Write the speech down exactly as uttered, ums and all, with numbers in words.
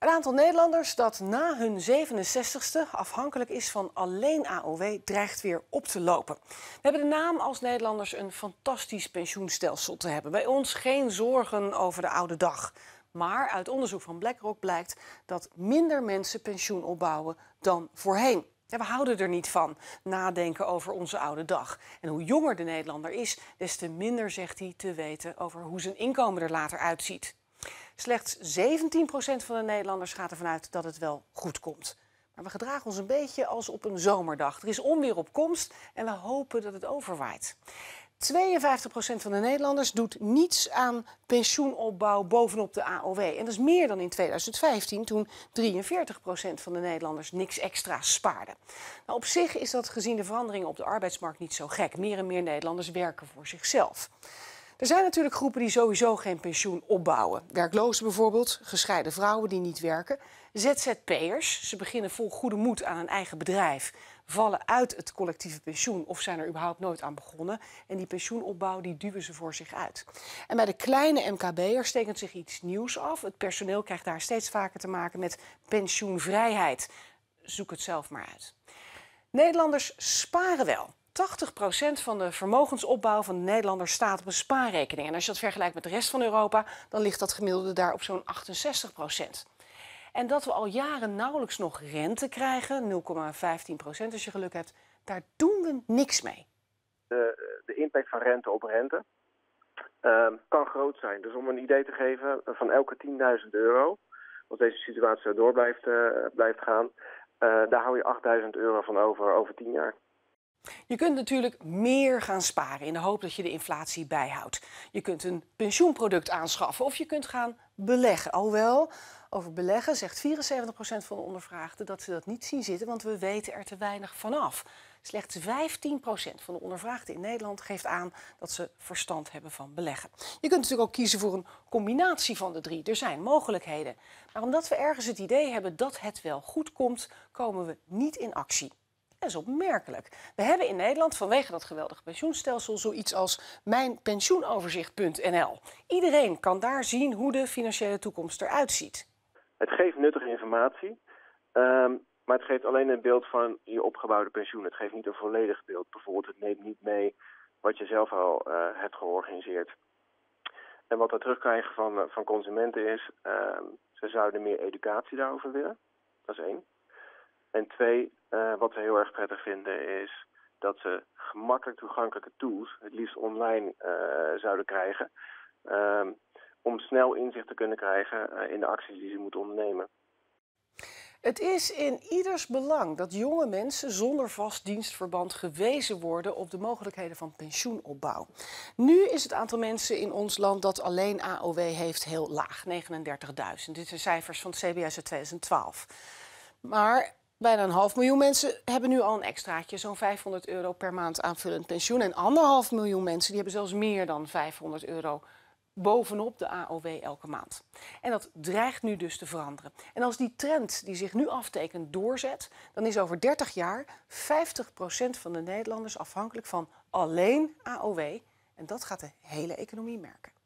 Een aantal Nederlanders dat na hun zevenenzestigste afhankelijk is van alleen A O W dreigt weer op te lopen. We hebben de naam als Nederlanders een fantastisch pensioenstelsel te hebben. Bij ons geen zorgen over de oude dag. Maar uit onderzoek van BlackRock blijkt dat minder mensen pensioen opbouwen dan voorheen. Ja, we houden er niet van, nadenken over onze oude dag. En hoe jonger de Nederlander is, des te minder zegt hij te weten over hoe zijn inkomen er later uitziet. Slechts zeventien procent van de Nederlanders gaat ervan uit dat het wel goed komt. Maar we gedragen ons een beetje als op een zomerdag. Er is onweer op komst en we hopen dat het overwaait. tweeënvijftig procent van de Nederlanders doet niets aan pensioenopbouw bovenop de A O W. En dat is meer dan in tweeduizend vijftien, toen drieënveertig procent van de Nederlanders niks extra spaarde. Nou, op zich is dat gezien de veranderingen op de arbeidsmarkt niet zo gek. Meer en meer Nederlanders werken voor zichzelf. Er zijn natuurlijk groepen die sowieso geen pensioen opbouwen. Werklozen bijvoorbeeld, gescheiden vrouwen die niet werken. Z Z P'ers, ze beginnen vol goede moed aan een eigen bedrijf, vallen uit het collectieve pensioen of zijn er überhaupt nooit aan begonnen. En die pensioenopbouw die duwen ze voor zich uit. En bij de kleine M K B'ers tekent zich iets nieuws af. Het personeel krijgt daar steeds vaker te maken met pensioenvrijheid. Zoek het zelf maar uit. Nederlanders sparen wel. tachtig procent van de vermogensopbouw van de Nederlanders staat op een spaarrekening. En als je dat vergelijkt met de rest van Europa, dan ligt dat gemiddelde daar op zo'n achtenzestig procent. En dat we al jaren nauwelijks nog rente krijgen, nul komma vijftien procent als je geluk hebt, daar doen we niks mee. De, de impact van rente op rente uh, kan groot zijn. Dus om een idee te geven, van elke tienduizend euro, als deze situatie zo door blijft, uh, blijft gaan, uh, daar hou je achtduizend euro van over over tien jaar. Je kunt natuurlijk meer gaan sparen in de hoop dat je de inflatie bijhoudt. Je kunt een pensioenproduct aanschaffen of je kunt gaan beleggen. Alhoewel, over beleggen zegt vierenzeventig procent van de ondervraagden dat ze dat niet zien zitten, want we weten er te weinig vanaf. Slechts vijftien procent van de ondervraagden in Nederland geeft aan dat ze verstand hebben van beleggen. Je kunt natuurlijk ook kiezen voor een combinatie van de drie. Er zijn mogelijkheden. Maar omdat we ergens het idee hebben dat het wel goed komt, komen we niet in actie. Dat is opmerkelijk. We hebben in Nederland vanwege dat geweldige pensioenstelsel zoiets als mijnpensioenoverzicht punt n l. Iedereen kan daar zien hoe de financiële toekomst eruit ziet. Het geeft nuttige informatie, um, maar het geeft alleen een beeld van je opgebouwde pensioen. Het geeft niet een volledig beeld. Bijvoorbeeld, het neemt niet mee wat je zelf al uh, hebt georganiseerd. En wat we terugkrijgen van, uh, van consumenten is, uh, ze zouden meer educatie daarover willen. Dat is één. En twee, uh, wat ze heel erg prettig vinden is dat ze gemakkelijk toegankelijke tools, het liefst online, uh, zouden krijgen. Uh, om snel inzicht te kunnen krijgen uh, in de acties die ze moeten ondernemen. Het is in ieders belang dat jonge mensen zonder vast dienstverband gewezen worden op de mogelijkheden van pensioenopbouw. Nu is het aantal mensen in ons land dat alleen A O W heeft heel laag, negenendertigduizend. Dit zijn cijfers van het C B S uit tweeduizend twaalf. Maar bijna een half miljoen mensen hebben nu al een extraatje, zo'n vijfhonderd euro per maand aanvullend pensioen. En anderhalf miljoen mensen die hebben zelfs meer dan vijfhonderd euro bovenop de A O W elke maand. En dat dreigt nu dus te veranderen. En als die trend die zich nu aftekent doorzet, dan is over dertig jaar vijftig procent van de Nederlanders afhankelijk van alleen A O W. En dat gaat de hele economie merken.